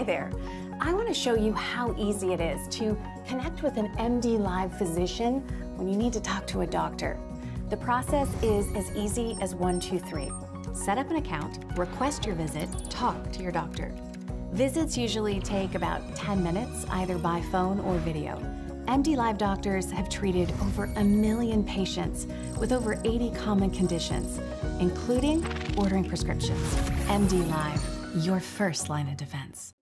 Hi there. I want to show you how easy it is to connect with an MDLIVE physician when you need to talk to a doctor. The process is as easy as 1, 2, 3. Set up an account, request your visit, talk to your doctor. Visits usually take about 10 minutes, either by phone or video. MDLIVE doctors have treated over 1 million patients with over 80 common conditions, including ordering prescriptions. MDLIVE, your first line of defense.